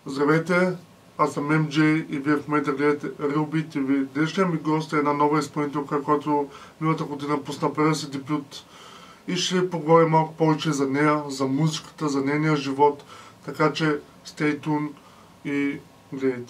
Здравейте, аз съм MJ и вие в момента гледате Real Beat TV. Днешният ми гост е една нова изпълнителка, която миналата година пусна първия си дебют. И ще поговорим малко повече за нея, за музиката, за нейния живот. Така че stay tuned и гледайте.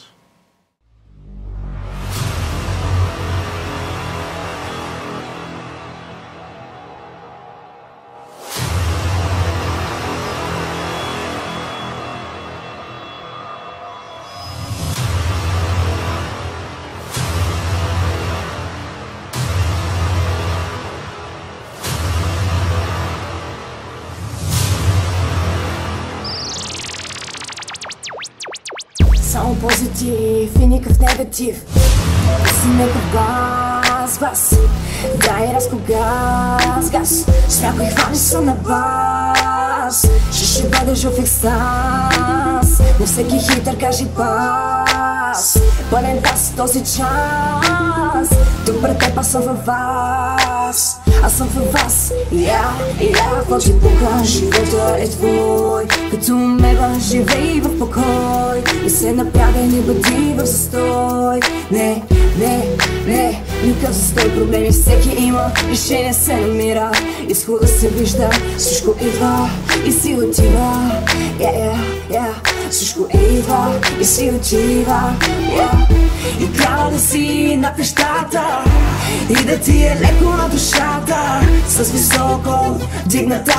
Само позитив и никакъв негатив. Си някакъв бас. Дай рязко газ. С някой хвани са на бас. Ще бъдеш в екстаз. На всеки хитър кажи пас. Пълен пас този час. Тук пред теб аз съм във вас. Аз съм във вас. Какво ти пука, живота е твой. Като мега живей в покой. Не се напрягай, не бъди в застой. Не, никакъв застой. Проблеми всеки има, решение се намира. Изхода се вижда, всичко идва и си отива. Всичко идва и си отива. И трябва да си на пещата и да ти е леко на душата. С високо дигната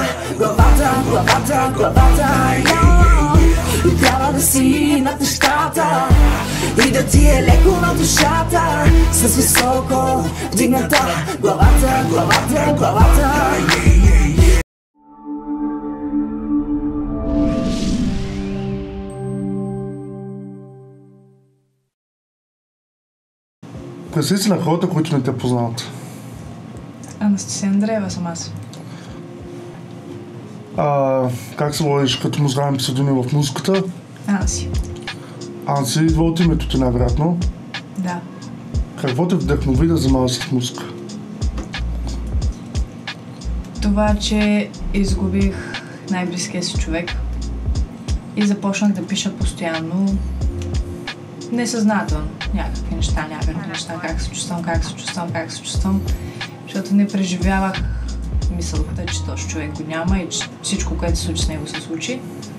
главата. И трябва да си на пещата и да ти е леко на душата. С високо дигната главата. Представи си на хората, които не те познават. Анастасия Андреева съм аз. Как се водиш като музикален псевдоним в музиката? Анси. Анси идва от името ти най-вероятно. Да. Какво те вдъхнови да занимаваш с музика? Това, че изгубих най-близкия си човек и започнах да пиша постоянно несъзнателно. Някакви неща, как се чувствам, защото не преживявах мисълта, че този човек го няма и че всичко, което се случи с него, се случи.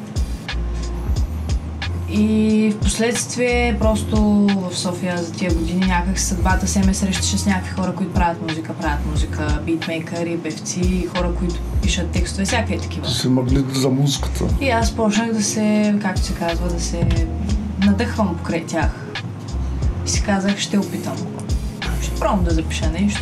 И в последствие просто в София за тия години някак съдбата се ме срещаше с някакви хора, които правят музика, битмейкъри, певци, хора, които пишат текстове, всякакви такива. Си магнит за музиката. И аз почнах да се, както се казва, да се надъхвам покрай тях. И си казах, ще опитам. Ще пробвам да запиша нещо.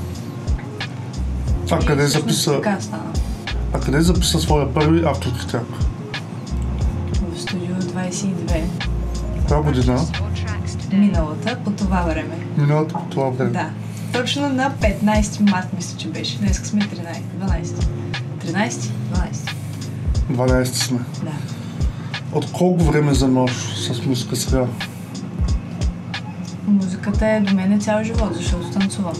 Къде записа своя първи авторски трак? В студио 22. Коя година? Миналата, по това време. Да. Точно на 15 март мисля, че беше. Днеска сме 12 сме. Да. От колко време занимаваш с музика сега? Музиката е до мен цял живот, защото танцувам.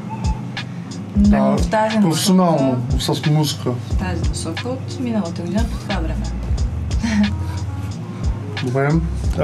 Но в тази насока... Професионално, с музика. В тази насока от миналата година по това време. Добре.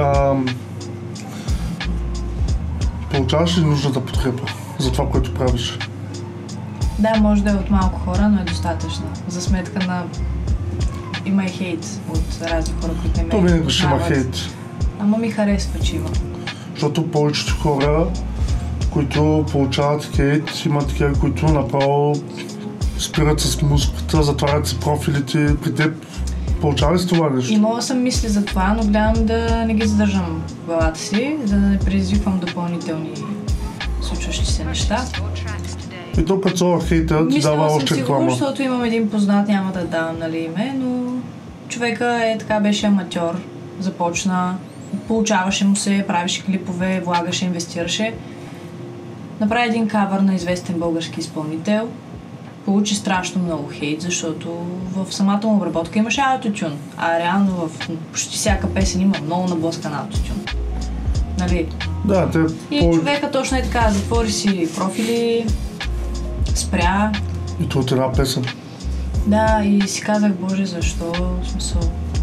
Получаваш ли нужната подкрепа за това, което правиш? Да, може да е от малко хора, но е достатъчно. За сметка на... Има и хейт от разни хора, които не ме познават. винаги ще има хейт. Ама ми харесва, че има. Защото повечето хора, които получават хейт, има такива, които направо спират с музиката, затварят си профилите. При теб получава ли с това нещо? Имала съм мисли за това, но гледам да не ги задържам в главата си, за да не предизвиквам допълнителни случващи се неща. И то като хейта ти дава още реклама. Мисля, защото имам един познат, няма да давам име, но човека беше аматьор, започна, получаваше му се, правеше клипове, влагаше, инвестираше. Направи един кавър на известен български изпълнител, получи страшно много хейт, защото в самата му обработка имаше аутотюн, а реално в почти всяка песен има много наблъскан аутотюн. Нали? Да, човека точно е така, затвори си профили, спря. И то от една песен. Да, и си казах, Боже, защо? В смисъл,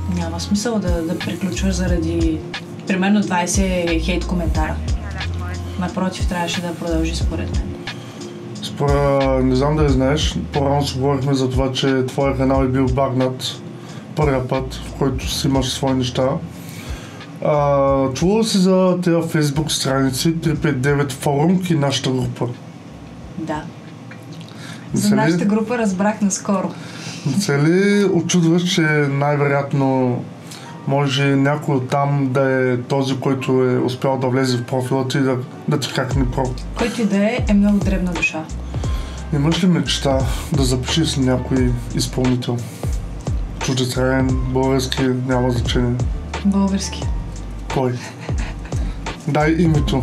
Няма смисъл да приключваш заради примерно 20 хейт коментара. Напротив, трябваше да продължи според мен. Не знам да я знаеш, по-рано си говорихме за това, че твоя канал е бил багнат първия път, в който си имаш свои неща. Чувала си за тези фейсбук страници 359 форум и нашата група? Да. За нашата група разбрах наскоро. Не се ли очудваш, че най-вероятно може някой оттам да е този, който е успял да влезе в профила ти и да ти хакне профил? Който и да е много дребна душа. Имаш ли мечта да запишеш с някой изпълнител? Чуждестранен, български, няма значение. Български. Кой? Дай името.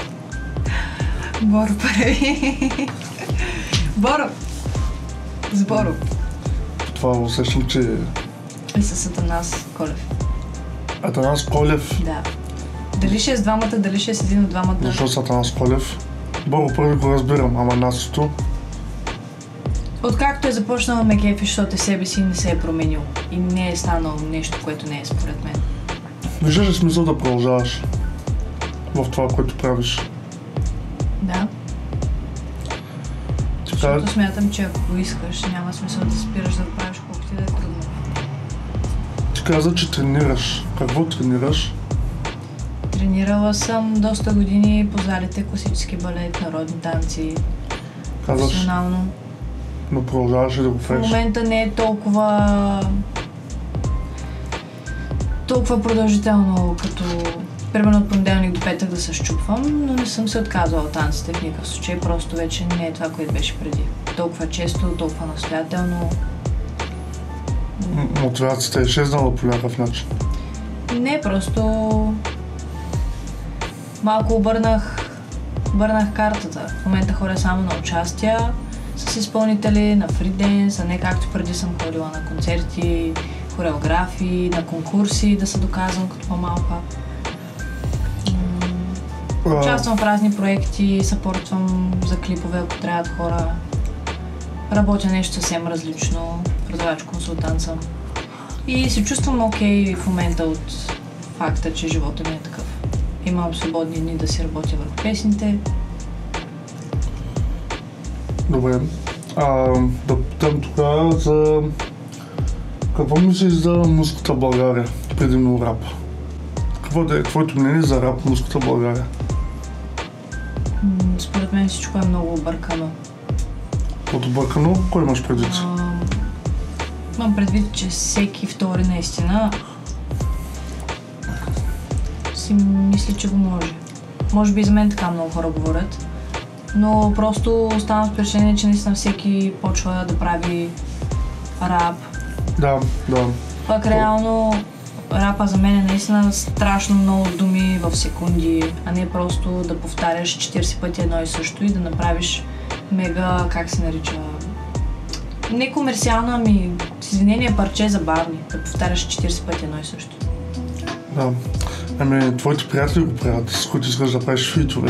Боро прави. Боро. С Боро. Това усещам, че... И с Атанас Колев. Атанас Колев? Да. Дали ще е с двамата, дали ще е с един от двамата? Защо с Атанас Колев? Боро първи го разбирам, ама Насото... Откакто е започнал ме кефи, защото себе си не се е променил. И не е станало нещо, което не е според мен. Виждаш ли смисъл да продължаваш в това, което правиш? Да. Защото смятам, че ако искаш, няма смисъл да спираш да правиш колкото ти да е трудно. Ти каза, че тренираш. Какво тренираш? Тренирала съм доста години по залите, класически балет, народни танци, професионално. Но продължаваш ли да го правиш? В момента не е толкова продължително, като примерно от понеделник до петък да се щупвам, но не съм се отказала от танците в никакъв случай, просто вече не е това, което беше преди. Толкова често, толкова настоятелно. Мотивацията е изчезнала по някакъв начин? Не, просто малко обърнах картата. В момента ходя само на участия с изпълнители, на фриденс, а не както преди съм ходила на концерти, хореографии, на конкурси, да се доказвам като по-малка. Участвам в разни проекти, съпортвам за клипове, ако трябват хора. Работя нещо съвсем различно, продавач, консултант съм. И се чувствам окей в момента от факта, че живота ми е такъв. Имам свободни дни да си работя върху песните. Добре. Да питам тогава за... Какво мислиш за музиката в България, предимно рап? Какво да е твоето мнение за рап музиката в България? Според мен всичко е много объркано. От объркано? Кой имаш предвид? Имам предвид, че всеки втори наистина си мисля, че го може. Може би за мен така много хора говорят, но просто оставам с впечатление, че наистина всеки почва да прави рап. Да. Пък реално рапа за мен е наистина страшно много думи в секунди, а не просто да повтаряш 40 пъти едно и също и да направиш мега, как се нарича, не комерциално, ами с извинение парче забавни, да повтаряш 40 пъти едно и също. Да. Ами, твоите приятели го правят, с които искаш да правиш фитове.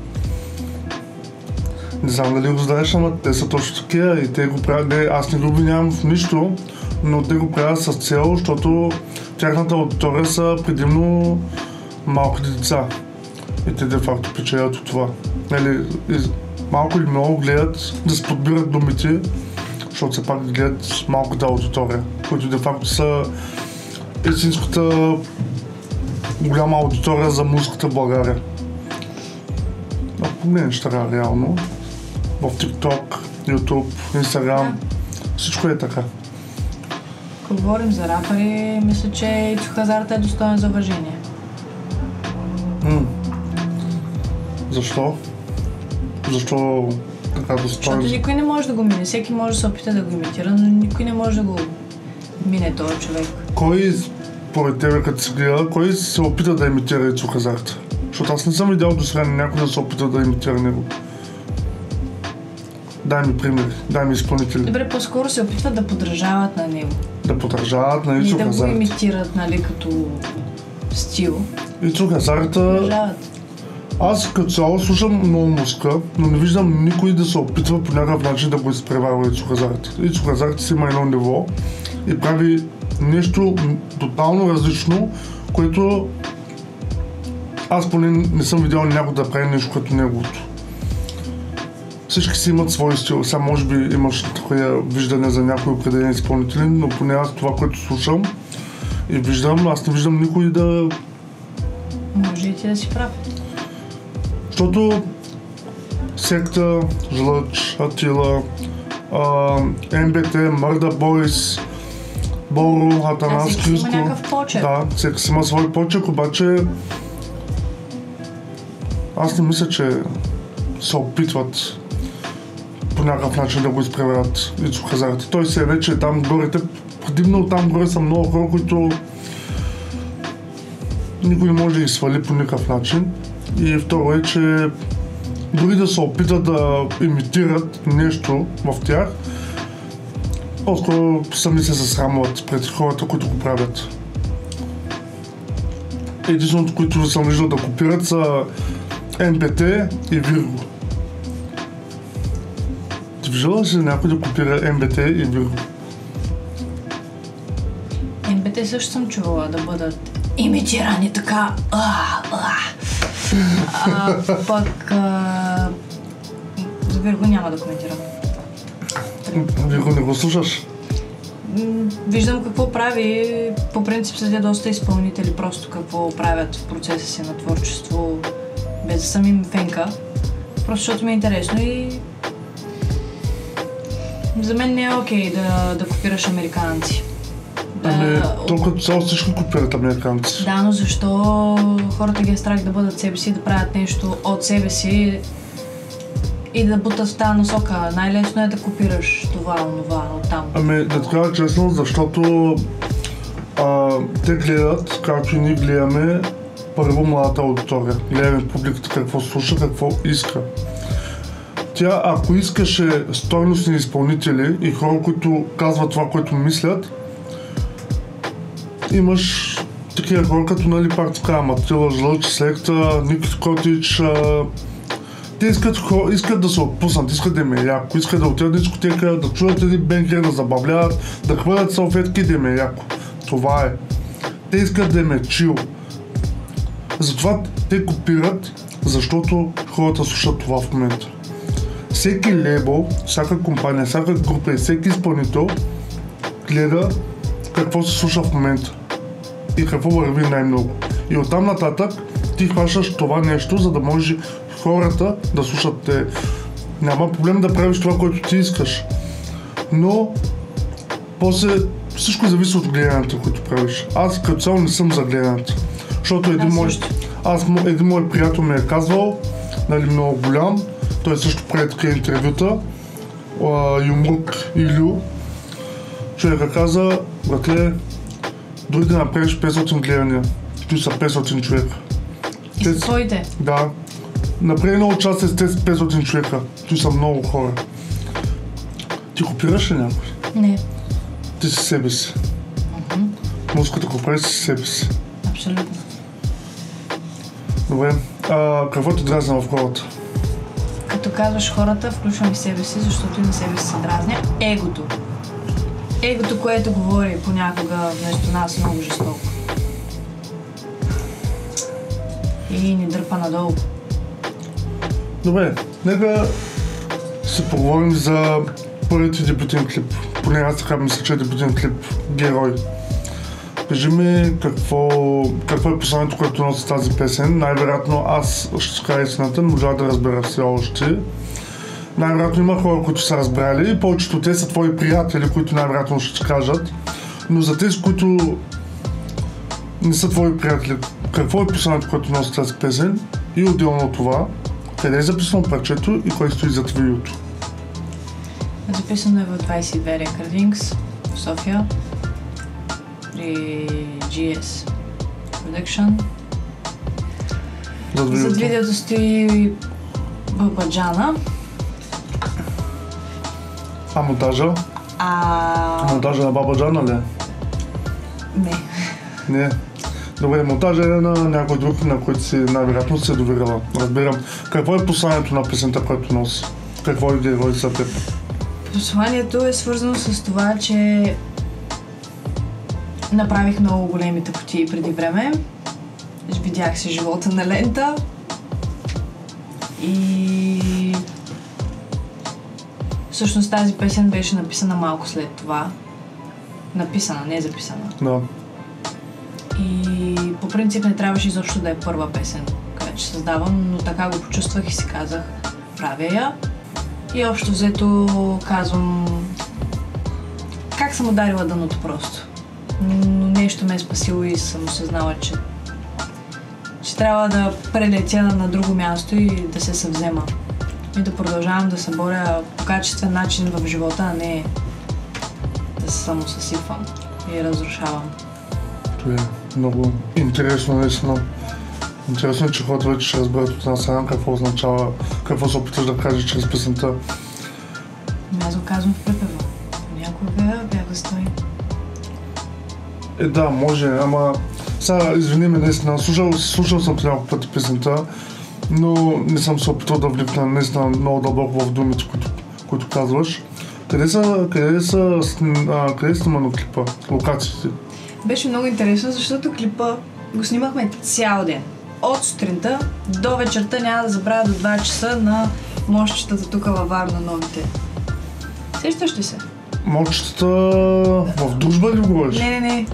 Не знам дали го знаеш, ама те са точно такива и те го правят. Не, аз не го обвинявам в нищо, но те го правят с цел, защото тяхната аудитория са предимно малките деца. И те де-факто печелят от това. Нали, малко или много гледат да се подбират думите, защото все пак гледат малката аудитория, които де-факто са истинската голяма аудитория за музиката в България. Ако не неща реално, в TikTok, YouTube, Instagram, всичко е така. Ако говорим за рапъри, мисля, че Ицо Хазарта е достоен за уважение. Защо? Защо така достоен? Защото никой не може да го мине. Всеки може да се опита да го имитира, но никой не може да го мине този човек. Кой, поред тебе, като се гледа, кой се опита да имитира Ицо Хазарта? Защото аз не съм видял до сега някой да се опита да имитира него. Дай ми примери, дай ми изпълнители. Добре, по-скоро се опитват да подражават на него. Да подражават на Ицо Хазарта. И да го имитират, нали, като стил. Ицо Хазарта... Подражават. Аз като цяло слушам много музика, но не виждам никой да се опитва по някакъв начин да го изпреварва Ицо Хазарта. Ицо Хазарта си има едно ниво и прави нещо тотално различно, което аз поне не съм видял някой да прави нещо като неговото. Всички си имат свой стил. Сега може би имаш такова виждане за някои определени изпълнители, но поне аз това, което слушам и виждам, аз не виждам никой да... Може и ти да си прав. Защото Секта, Жлъч, Атила, МБТ, Мърда Бойс, Боро, Атанас, Криско. Всеки си има някакъв почерк. Да, всеки си има свой почерк, обаче аз не мисля, че се опитват по някакъв начин да го изпреварят Ицо Хазарти. Той си е вече там горе. Предимно там горе са много хора, които никой не може да ги свали по никакъв начин. И второ е, че дори да се опитат да имитират нещо в тях, по-скоро сами се засрамват пред хората, които го правят. Единственото, които съм виждал да копират, са МБТ и Вирго. Ти виждала ли си някой да копира МБТ и Вирго? МБТ също съм чувала да бъдат имитирани така. Пък за Вирго няма да коментирам. Вирго не го слушаш? Виждам какво прави. По принцип следя доста изпълнители просто какво правят в процеса си на творчество, без да съм им фенка. Просто защото ми е интересно и за мен не е окей да копираш американци. Толкова цяло всички копират американци. Да, но защо хората ги е страх да бъдат себе си, да правят нещо от себе си и да бутат в тази насока? Най-лесно е да копираш това, онова, оттам. Да ти кажа честно, защото те гледат, както и ние гледаме, първо младата аудитория. Гледаме публиката какво слуша, какво иска. Тя, ако искаше стойностни изпълнители и хора, които казват това, което мислят, имаш такива хора, като нали пак така, Матила, Жлъч, Секта, Ники Котич. Те искат да се отпуснат, искат да им е яко, искат да отидат на дискотека, да чуят един бенкер, да забавляват, да хвърлят салфетки, да им е яко. Това е. Те искат да им е чил. Затова те копират, защото хората слушат това в момента. Всеки лейбъл, всяка компания, всяка група и всеки изпълнител гледа какво се слуша в момента и какво върви най-много. И оттам нататък ти хващаш това нещо, за да може хората да слушат те. Няма проблем да правиш това, което ти искаш. Но после всичко зависи от гледането, което правиш. Аз като цяло не съм за гледането. Защото един мой приятел ми е казвал, нали, много голям, той също прави такива интервюта, Юмрук Илю. Човека каза, братле, дори да направиш 500 гледания, той са 500 човека. И са твоите? Да. Направи едно участие с тези 500 човека, той са много хора. Ти копираш ли някой? Не. Ти си себе си. Музиката го прави си себе си. Абсолютно. Добре. Какво ти дразна в хората? Като казваш хората, включвам и себе си, защото и на себе си се дразня. Егото. Егото, което говори понякога вместо нас много жестоко. И ни дърпа надолу. Добре, нека си поговорим за първият ти дебютен клип. Поне аз така мисля, че е дебютен клип Герой. Кажи ми какво е посланието, което носи тази песен. Най-вероятно аз ще кажа истината, не можа да разбера все още. Най-вероятно има хора, които са разбрали и повечето те са твои приятели, които най-вероятно ще ти кажат. Но за тези, които не са твои приятели, какво е посланието, което носи тази песен и отделно от това, къде е записано парчето и кой стои зад видеото? Записано е в 22 Recordings в София при GS Production. Зад видеото стои Бабаджана. А монтажа? Монтажа на Бабаджана ли? Не. Добре, монтажа е на някой друг, на който си най-вероятно се доверила. Разбирам. Какво е посланието на песента, което носи? Какво е Герой за теб? Посланието е свързано с това, че Направих много големи тъпоти преди време. Видях си живота на лента. И всъщност тази песен беше написана малко след това. Написана, не записана. Да. И по принцип не трябваше изобщо да е първа песен, която ще създавам, но така го почувствах и си казах, правя я. И общо взето казвам как съм ударила дъното просто. Но нещо ме е спасило и съм осъзнала, че трябва да прелетя на друго място и да се съвзема. И да продължавам да се боря по качествен начин в живота, а не да се само съсипвам и разрушавам. Това е много интересно, наистина. Интересно е, че хората вече ще разберат от една страна какво означава, какво се опиташ да кажеш чрез песента. Аз го казвам в припева. Някога бях да стои. Да, може, ама сега извини ме, наистина, слушал съм няколко пъти песента, но не съм се опитал да вникна наистина много дълбоко в думите, които казваш. Къде е снимано клипа, локациите? Беше много интересно, защото клипа го снимахме цял ден. От сутринта до вечерта, няма да забравя, до 2 часа на мощчетата тук във Варна, новите. Сещаш ли се? Мощчетата в Дружба ли говориш? Не.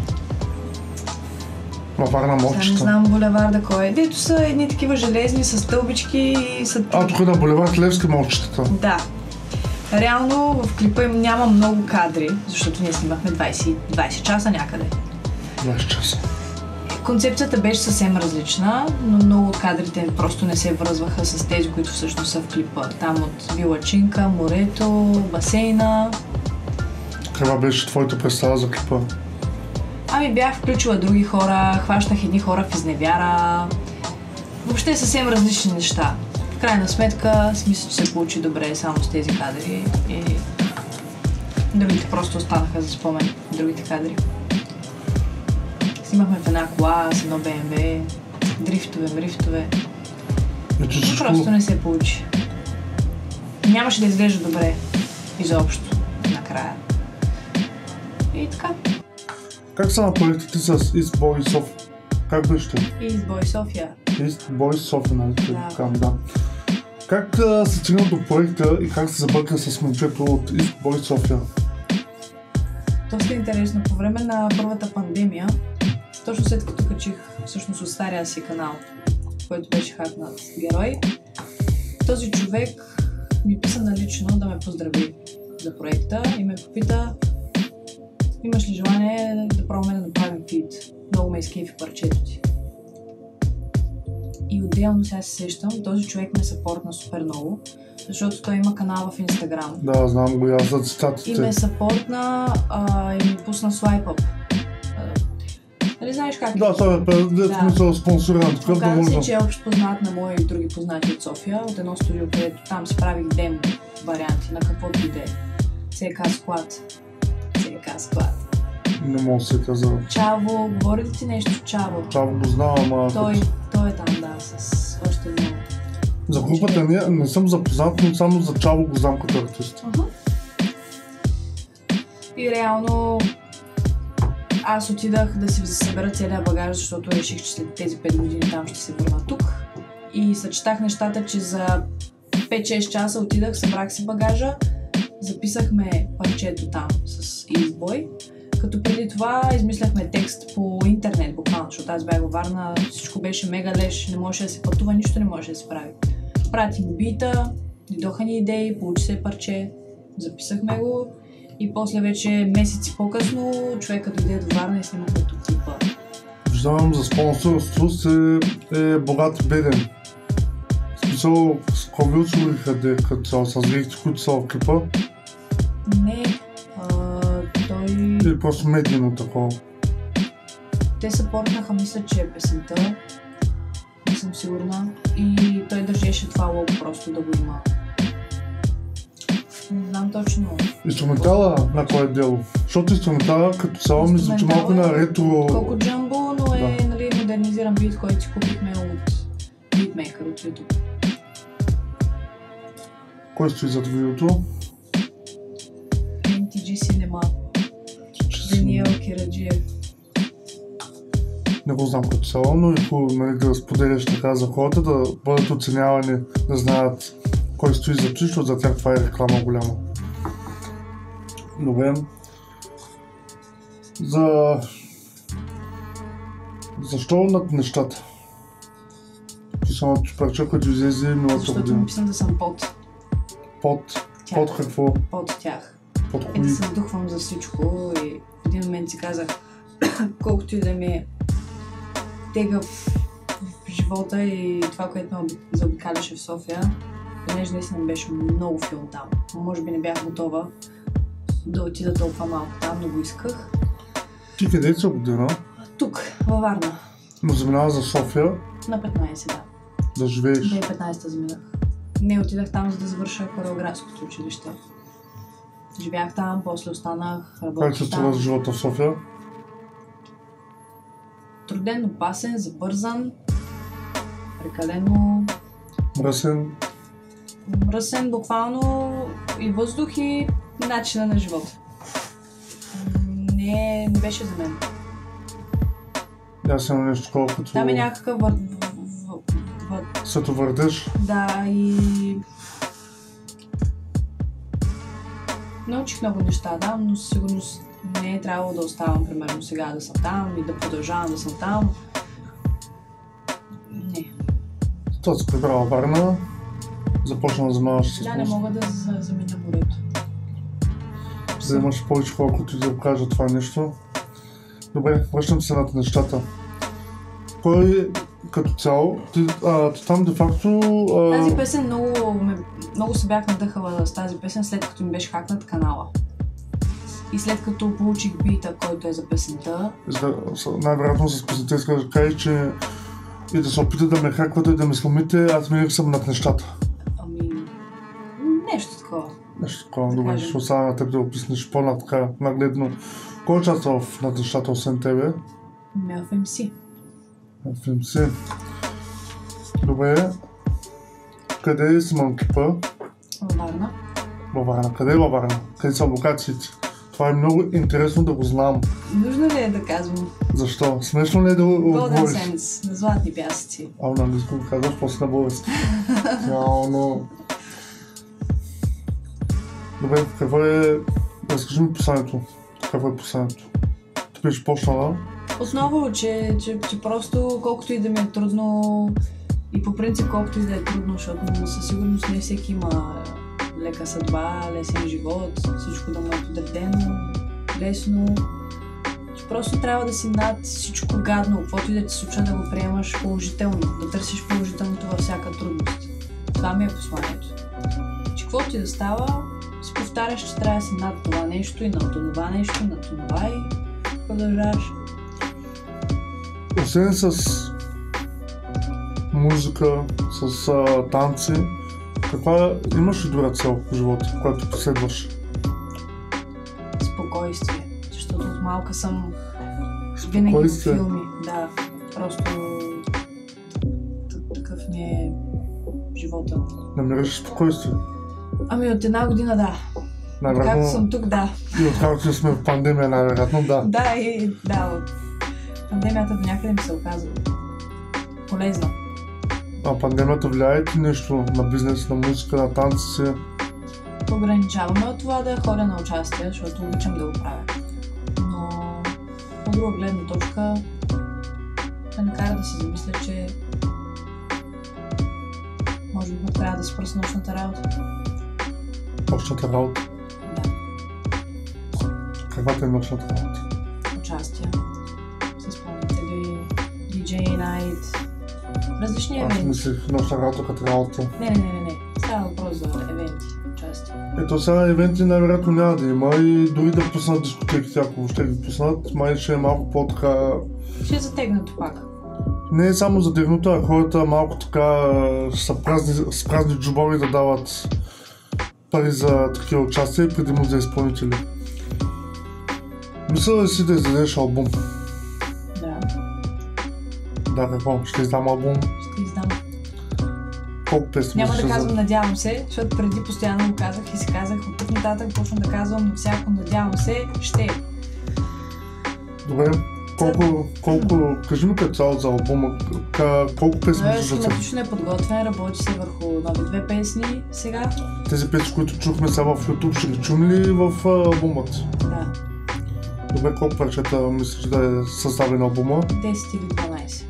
Във Варна мощчета. Сега не знам булеварда кой е. Дето са едни такива железни с стълбички и са... Тук е на булевард Левски мощчетата. Да. Реално в клипа им няма много кадри, защото ние снимахме 20 часа някъде. 20 часа. Концепцията беше съвсем различна, но много от кадрите просто не се връзваха с тези, които всъщност са в клипа. Там от Билачинка, морето, басейна. Каква беше твоята представа за клипа? Ами бях включила други хора, хващах едни хора в изневяра. Въобще съвсем различни неща. В крайна сметка си мисля, че се получи добре само с тези кадри и другите просто останаха за спомен, другите кадри. Снимахме в една кола с едно BMW, дрифтове. Просто не се получи. Нямаше да изглежда добре изобщо накрая. И така. Как са на проектите с East Boy София? Как беше? East Boy София. East Boy София, нали? Да. Как се стигна до проекта и как се забърка с момчето от East Boy София? Доста интересно. По време на първата пандемия, точно след като качих всъщност от стария си канал, който беше хакнат Герой, този човек ми писа налично да ме поздрави за проекта и ме попита: имаш ли желание да пробваме да направим фит? Много ме изкефи парчето ти. И отделно сега се сещам, този човек ме съпортна супер много, защото той има канал в Инстаграм. Да, знам го, аз за цитатите. И ме съпортна и ми пусна свайпъп. Нали знаеш как? Да, това е смисъл спонсориран. Оказва се, че е общо познат на мои и други познати от София, от едно студио, където там си правих демо варианти на каквото иде. CK Squad. Не мога да се каза. Чаво, говори ли ти нещо Чаво? Чаво го знам, ама... Той е там, да, с още едно. За групата не съм запознат, но само за Чаво го знам като артист. И реално аз отидах да си събера целия багаж, защото реших, че след тези 5 години там ще се върна тук. И съчетах нещата, че за 5-6 часа отидах, събрах си багажа, записахме парчето там с Eastboy, като преди това измисляхме текст по интернет буквално, защото аз бях във Варна, всичко беше мега леш, не можеше да се пътува, нищо не можеше да се прави. Пратим бита, дойдоха ни идеи, получи се парче, записахме го и после вече месеци по-късно човека дойде до Варна и снимахме тук клипа. Виждам за спонсорство е богат и беден. В смисъл, с кого ви осигуриха като с вехите, които са в клипа? Не, той... Или просто медийно такова? Те съпортнаха, мисля, че е песента. Не съм сигурна. И той държеше това лого просто да го има. Не знам точно. Инструментала на кое е дело? Защото инструментала като цяло ми звучи малко на ретро... Колко Джамбо, но е нали, модернизиран бит, който си купихме от битмейкър от YouTube. Кой стои зад видеото? MTG Cinema. Даниел Кираджиев. Не го знам като цяло, но и хубаво, нали, да споделяш така за хората, да бъдат оценявани, да знаят кой стои за ти, защото за тях това е реклама голяма. Добре. Защо над нещата? Писаното парче, което излезе миналата година. Защото ми писам да съм под тях. Под какво? Под тях. Под И кои? да се вдухвам за всичко и в един момент си казах, колкото и да ми е тега в живота и това, което ме заобикаляше в София, понеже наистина беше много филм там. Може би не бях готова да отида толкова малко там, но го исках. Ти къде си година? Тук, във Варна. Но заминава за София На 15, да. да живееш. 2015 заминах. Не, отидах там, за да завърша хореографското училище. Живях там, после останах, Как работих се там. става за живота в София? Труден, опасен, забързан, прекалено Мръсен? мръсен, буквално и въздух и начина на живота. Не беше за мен. Аз имам нещо такова като... Там е някакъв Световърдеж. да, и научих много неща, да, но със сигурност не е трябвало да оставам, примерно, сега да съм там и да продължавам да съм там. Не. Това се прибрала Варна. Започна да занимаваш с Да, не музика. мога да заминя морето. За да имаш повече хора, които да кажат това нещо. Добре, връщам се над нещата. Кой като цяло, ти там де факто... Тази песен много се бях надъхала с тази песен, след като ми беше хакнат канала. И след като получих бита, който е за песента. Най-вероятно с песента иска да кажа, че и да се опита да ме хаквате и да ме сломите, аз ми съм над нещата. Ами... нещо такова. Нещо такова, Да добре, кажем. ще оставя на теб да описнеш по-натака нагледно. Кой участва в над нещата, освен тебе? Ме в MC. Филм си. Добре. Къде е Симон Кипа? Във Варна. Във Варна. Къде е във Варна? Къде са локациите? Това е много интересно да го знам. Нужно ли е да казвам? Защо? Смешно ли е да го Golden отговориш? Sands, на златни пясъци. На английски го казваш, после на български. Реално. Добре, какво е... Разкажи ми посланието. Какво е посланието? Ти беше почнала. Отново, че просто колкото и да ми е трудно и по принцип колкото и да е трудно, защото със сигурност не всеки има лека съдба, лесен живот, всичко да му е подредено, лесно. Че просто трябва да си над всичко гадно, каквото и да ти се случва да го приемаш положително, да търсиш положителното във всяка трудност. Това ми е посланието. Че каквото и да става, си повтаряш, че трябва да си над това нещо и над това нещо, над това и продължаваш. Освен с музика, с танци, каква имаш ли друга цел в живота, която последваш? Спокойствие, защото от малка съм винаги в Спокойствие? филми. Да, просто такъв ми е живота. Намираш спокойствие? Ами от една година да. Най-вероятно Както съм тук, да. и откакто сме в пандемия, най-вероятно да. Да, и да, от пандемията до някъде ми се оказва полезна. А пандемията влияе ли нещо на бизнес, на музика, на танците? Ограничаваме от това да ходя на участие, защото обичам да го правя. Но от друга гледна точка ме накара да се замисля, че може би трябва да спра с нощната работа. Нощната работа? Да, Каквата е нощната работа? участия с изпълнители, DJ night, различни Аз евенти. мислих нощна работа като работа. Не. Става въпрос за евенти, участия. Ето сега евенти най-вероятно няма да има и дори да пуснат дискотеките, ако въобще ги пуснат, май ще е малко по-така... Ще е затегнато пак. Не е само задегнато, а хората малко така са с празни джобови да дават пари за такива участия и предимно за изпълнители. Мисля ли си да издадеш албум? Да, Да, какво? Ще издам албум? ще издам. Колко песни Няма ще да казвам надявам се, защото преди постоянно го казах и си казах от тук нататък почвам да казвам на всяко надявам се, ще. Добре, Колко, кажи ми като цяло за албума, колко песни са? Схематично е подготвен, работи се върху нови 2 песни сега. Тези песни, които чухме сега в YouTube, ще ги чуем ли в албумът? Да. Добре, колко парчета мислиш да е съставен албума? 10 или 12.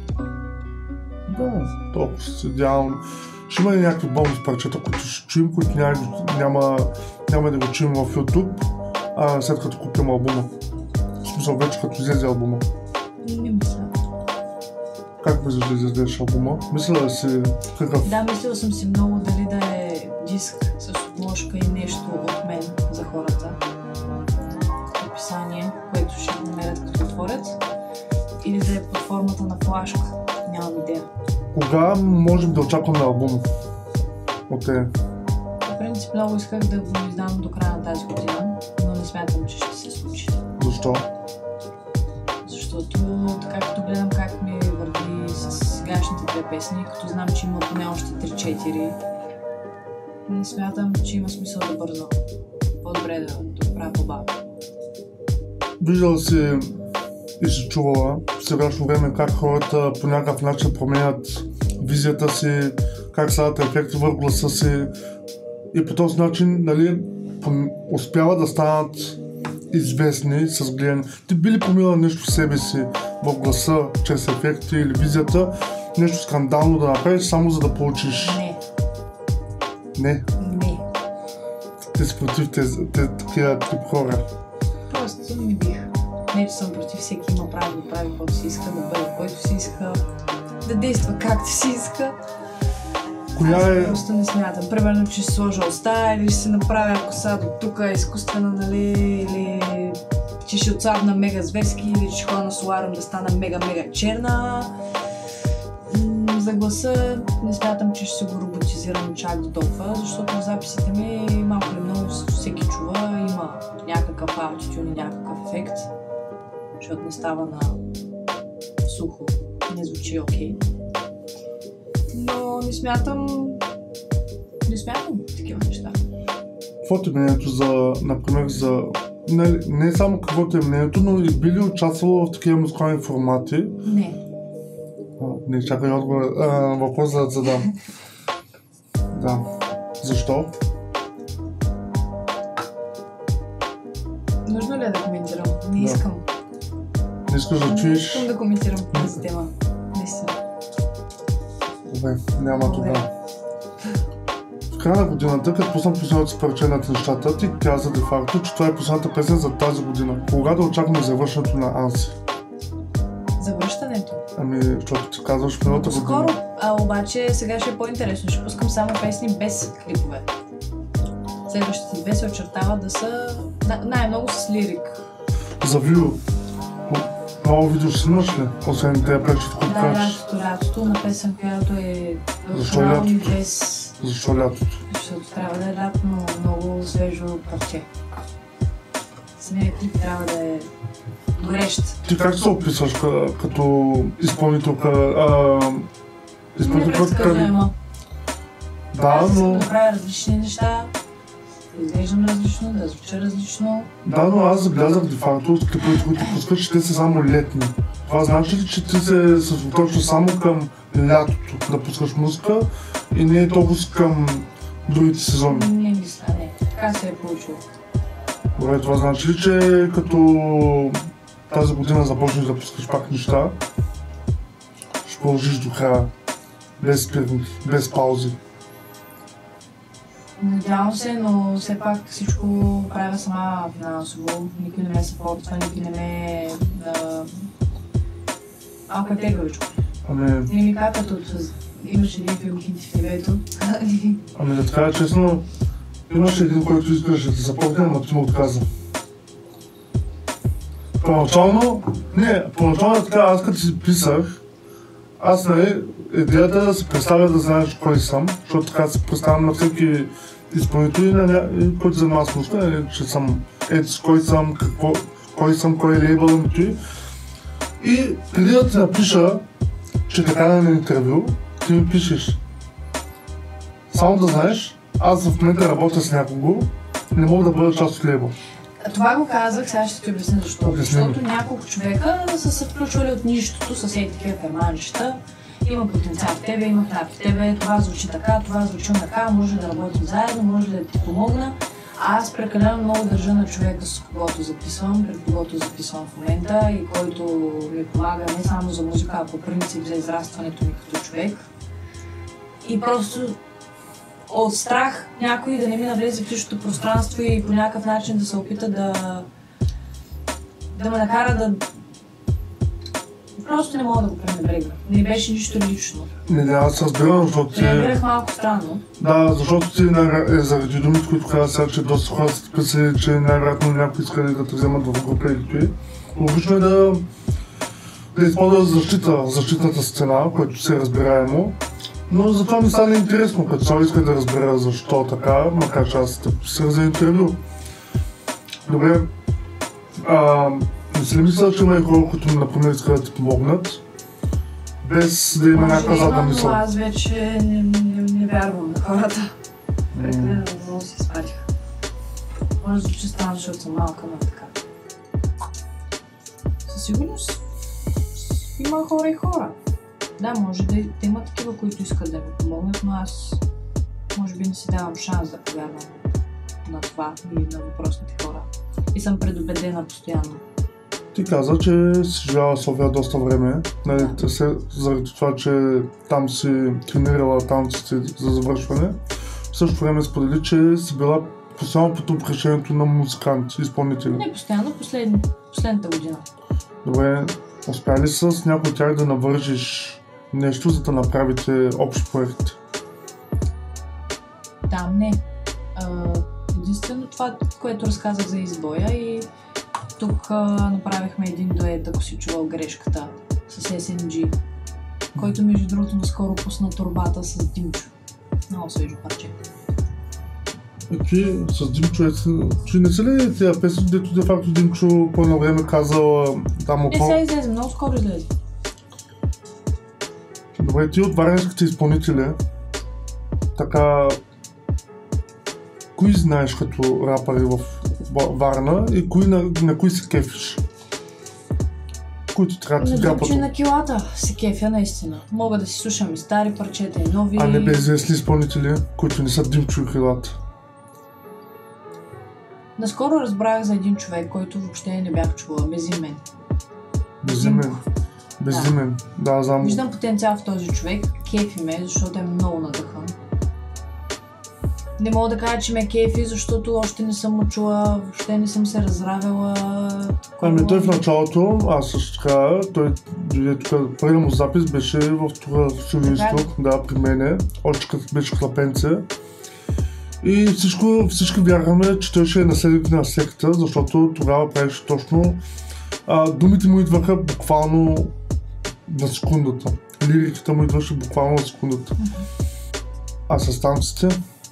Да, толкова си идеално. Ще има ли някакви бонус парчета, които ще чуем, които няма да го чуем в YouTube, след като купим албума? В смисъл вече като излезе албума. Не мисля. Как мислиш да излезеш албума? Мисля да си какъв? Да, мислила съм си много дали да е диск с обложка и нещо от мен за хората. Описание, което ще го намерят като отворят. Или да е под формата на флашка. Нямам идея. Кога можем да очакваме албум от те? В принцип много исках да го издам до края на тази година, но не смятам, че ще се случи. Защо? Защото така като гледам как ми върви с сегашните 2 песни, като знам, че има поне още 3-4, не смятам, че има смисъл да бързам. По-добре да го правя по-бавно. Виждала си и си чувала в сегашно време как хората по някакъв начин променят визията си, как стават ефекти върху гласа си и по този начин, нали, успяват да станат известни с гледане. Ти би ли помила нещо в себе си, в гласа, чрез ефекти или визията, нещо скандално да направиш, само за да получиш? Не. Ти си против такива тип хора? Просто не бих. Не, че съм против, всеки има право да прави каквото си иска, да бъде който си иска, да действа както си иска. Аз просто не смятам. Примерно, че ще сложа уста или ще си направя коса до тук изкуствена, нали, или че ще отслабна мега зверски, или че ходя на соларум да стана мега черна. За гласа не смятам, че ще се го роботизирам чак до толкова, защото в записите ми малко или много всеки чува, има някакъв аутитюн и някакъв ефект, защото не става на сухо, не звучи окей. Но не смятам такива неща. Какво е мнението например, не само каквото е мнението, но и би ли участвало в такива музикални формати? Не, чакай отговор. Въпрос да задам. Да. Защо? Нужно ли е да коментирам? Не искам. Не искаш да чуеш? Не искам да коментирам тази тема. Наистина. Добре, няма тогава. В края на годината, като пуснах последното си парче над нещата, ти каза де факто, че това е последната песен за тази година. Кога да очакваме завършването на Анси? Завръщането? Защото ти казваш миналата година. Скоро, обаче сега ще е по-интересно. Ще пускам само песни без клипове. Следващите 2 се очертава да са най-много с лирик. За Вио. Много видео ще снимаш ли? Освен тези пречета, които кажеш? Да, лятото на песен, която е Защо лятото? без... Защо лятото? Защото трябва да е лято, но много свежо парче. Самият клип трябва да е горещ. Ти как се описваш като изпълнителка? Непредсказуема. Да, но... Да правя различни неща, да изглеждам различно, да звуча различно. Да, но аз забелязах де факто от клиповете, които пускаш, че те са само летни. Това значи ли, че ти се съсредоточиш само към лятото да пускаш музика и не е толкова към другите сезони? Не мисля, не. Така се е получило. Добре, това значи ли, че като тази година започнеш да пускаш пак неща, ще продължиш до края, без спирки, без паузи? Надявам се, но все пак всичко правя сама финансово. Никой не ме съпортва, никой не ме... Малко е тегавичко. Не ми капят от... Имаше един филм Хинти в небето. Да така е честно, имаше един, който искаше да те запомня, но ти му отказа. Поначално е така, аз като си писах, идеята е да се представя да знаеш кой съм, защото така се представям на всеки изпълнител, който занимава с музика, че съм кой е лейбълът ми. И преди да ти напиша, че така на интервю, ти ми пишеш. Само да знаеш, аз в момента работя с някого, не мога да бъда част от лейбъл. Това го казах, сега ще ти обясня защо. Защото няколко човека са се включвали от нищото с такива ферманчета. Има потенциал в тебе, има храп в тебе, това звучи така, това звучи така, може да работим заедно, може да ти помогна. Аз прекалено много държа на човека, с когото записвам, пред когото записвам в момента и който ми помага не само за музика, а по принцип за израстването ми като човек. И просто от страх някой да не ми навлезе в личното пространство и по някакъв начин да се опита да ме накара да... Просто не мога да го пренебрегна. Не беше нищо лично. Не, аз разбирам, защото ти... Реагирах малко странно. Да, защото ти заради думите, които каза сега, че доста хора са писали, че най-вероятно някои искали да те вземат в група или той. Логично е да използва защитната стена, което се разбираемо. Но затова ми стане интересно, като цяло иска да разбера защо така, макар че аз те писах за интервю. Добре, не си ли мисля, че има и хора, които например искат да ти помогнат, без да има някаква задна мисъл? Аз вече не вярвам на хората. Прекалено много се изпадиха. Може да звучи странно, защото съм малка, но така. Със сигурност има хора и хора. Да, може да има такива, които искат да ми помогнат, но аз може би не си давам шанс да повярвам на това и на въпросните хора. И съм предубедена постоянно. Ти каза, че си живяла в София доста време, нали, заради това, че там си тренирала танците за завършване. В същото време сподели, че си била постоянно под упреждението на музиканти, изпълнители. Не постоянно, последната година. Добре, успя ли с някой от тях да навържиш нещо, за да направите общ проект? Там не. Единствено това, което разказах за избоя и тук направихме един дует, ако си чувал грешката, с SNG, който между другото наскоро пусна турбата с Димчо. Много свежо парче. Ти с Димчо, че не са ли тези песни, дето де факто Димчо по едно време казал там около... сега излезе, много скоро излезе. Добре, ти от варненските изпълнители, така... Кои знаеш като рапъри в Варна и на кои се кефиш? Които трябва да ти грапат? На килата се кефя наистина. Мога да си слушам и стари парчета, и нови... А не безизвестни изпълнители, които не са Димчо и Хилата? Наскоро разбрах за един човек, който въобще не бях чувала, Безимен. Безимен, да, знам. Виждам потенциал в този човек, кефи ме, защото е много надъхан. Не мога да кажа, че ме кефи, защото още не съм чула, въобще не съм се разравила. Ами той в началото, аз също така, той дойде тук, първият му запис беше в тук в Шугоизток, да, при мене, още като беше хлапенце. И всички вярваме, че той ще е наследник на секта, защото тогава правеше точно думите му идваха буквално на секундата. Лириката му идваше буквално на секундата. А с танците?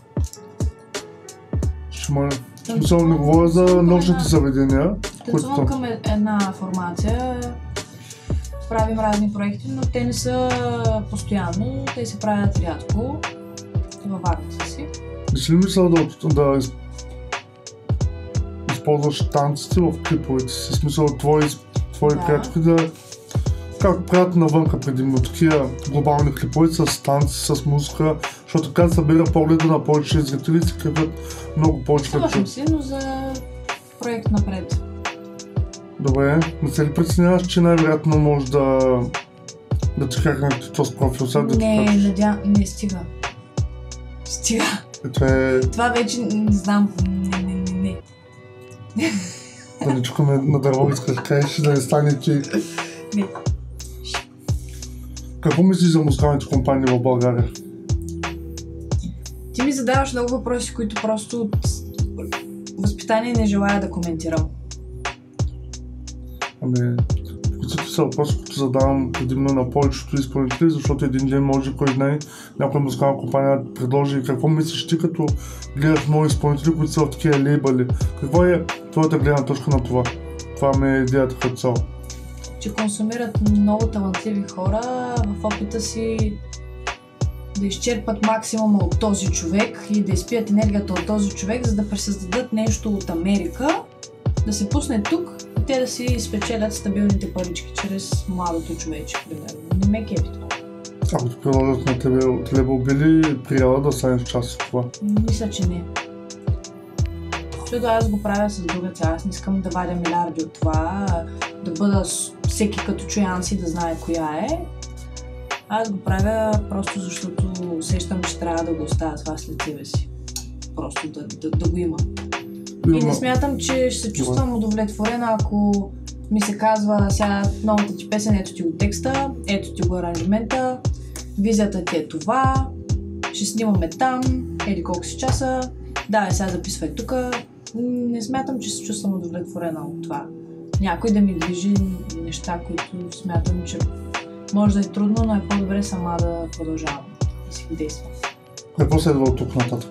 В смисъл не говоря за нощните заведения. Танцувам към една формация, правим разни проекти, но те не са постоянно, те се правят рядко във варната си. Не си ли мисля да използваш танците в клиповете си? В смисъл твои приятели да... Както правят навънка предимно такива глобални клипове с танци, с музика, защото така събира погледа на повече зрители и се крепят много повече. Съгласим си, но за проект напред. Добре, не се ли преценяваш, че най-вероятно може да ти хакнете този профил сега да ти кажеш? Не, стига. Стига. Това вече не знам. Не. Да не чукаме на дърво, искаш да кажеш, да не стане, че... Не. Какво мислиш за музикалните компании в България? Ти ми задаваш много въпроси, които просто от възпитание не желая да коментирам. Които са въпроси, които задавам предимно на повечето изпълнители, защото един ден може кой знае някоя музикална компания да предложи. Какво мислиш ти, като гледаш много изпълнители, които са в такива лейбъли? Какво е твоята гледна точка на това? Това ми е идеята като цяло. Че консумират много талантливи хора в опита си да изчерпат максимума от този човек и да изпият енергията от този човек, за да пресъздадат нещо от Америка да се пусне тук и те да си спечелят стабилните парички чрез младото човече, примерно. Не ме кефи това. Ако те приложат на тебе, те ли би ли прияла да станеш част от това? Мисля, че не. Защото аз го правя с друга цел. Аз не искам да вадя милиарди от това, да бъда всеки като чуе Анси да знае коя е. Аз го правя просто защото усещам, че трябва да го оставя това след себе си. Просто да го има. И не смятам, че ще се чувствам удовлетворена, ако ми се казва сега новата ти песен, ето ти го текста, ето ти го аранжимента, визията ти е това, ще снимаме там, еди колко си часа, давай сега записвай тук. Не смятам, че се чувствам удовлетворена от това. Някой да ми движи неща, които смятам, че може да е трудно, но е по-добре сама да продължавам и си действам. Какво следва от тук нататък?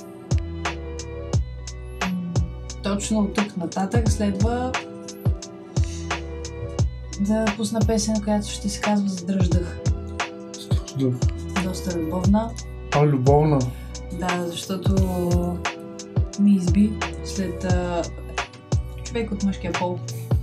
Точно от тук нататък следва да пусна песен, която ще се казва "Задръж дъх". Доста любовна. Любовна? Да, защото ми изби след човек от мъжкия пол.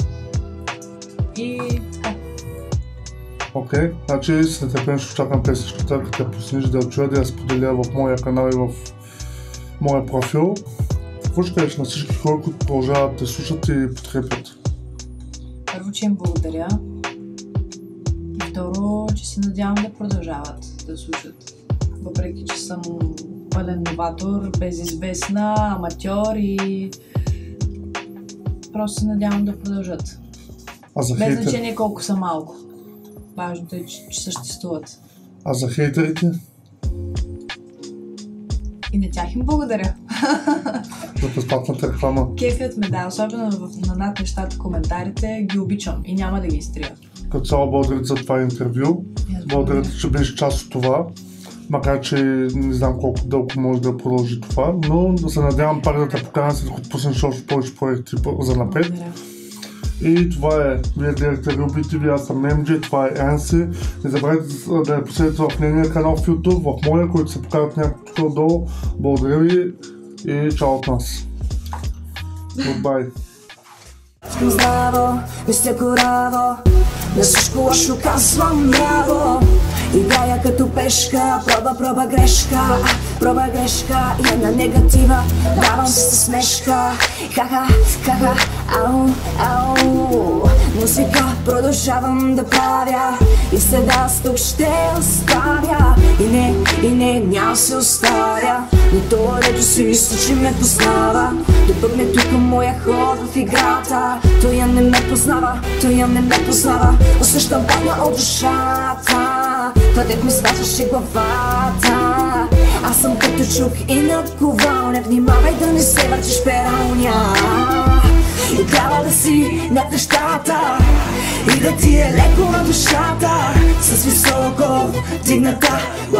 И така. Окей, значи с нетърпение ще очаквам песенчката, като я пуснеш, да я чуя, да я споделя в моя канал и в моя профил. Какво ще кажеш на всички хора, които продължават да слушат и подкрепят? Първо, че им благодаря. И второ, че се надявам да продължават да слушат. Въпреки, че съм пълен новатор, безизвестна, аматьор и просто се надявам да продължат. Без значение колко са малко. Важното е, че съществуват. А за хейтерите? И на тях им благодаря. За безплатната реклама. Кефят ме, да, особено на над нещата, коментарите, ги обичам и няма да ги изтрия. Като цяло благодаря за това интервю. Благодаря, че беше част от това. Макар, че не знам колко дълго може да продължи това, но да се надявам пак да те поканя, след като пуснеш още повече проекти за напред. Благодаря. И това е. Вие гледахте Ruby TV, аз съм MJ, това е Анси. Не забравяйте да я последите в нейния канал в YouTube, в моя, който се покажат някакво тук отдолу. Благодаря ви и чао от нас. Goodbye. Здраво, мисля кораво, на всичко лошо казвам браво. Играя като пешка, проба грешка и една негатива, давам се със смешка. Ха-ха, ау. Музика продължавам да правя и след аз тук ще оставя. И не, няма се оставя. Но това дето си мисля, че ме познава, допъкне тук моя ход в играта. Той я не ме познава, усещам пълна от душата. Това дет ми свачаше главата. Аз съм като чук и надковал, не внимавай да не се въртиш пералня. И трябва да си над нещата и да ти е леко на душата. С високо дигната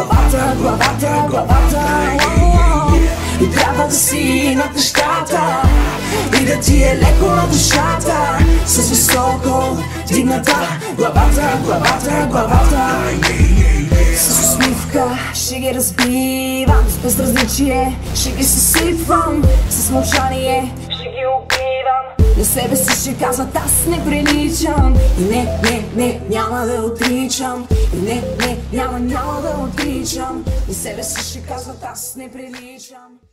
главата. И трябва да си над нещата и да ти е леко на душата. С високо дигната главата. С усмивка ще ги разбивам, с безразличие ще ги съсипвам, с мълчание ще ги убивам. На себе си ще казват аз не приличам. И не, няма да отричам. И не, няма да отричам. На себе си ще казват аз не приличам.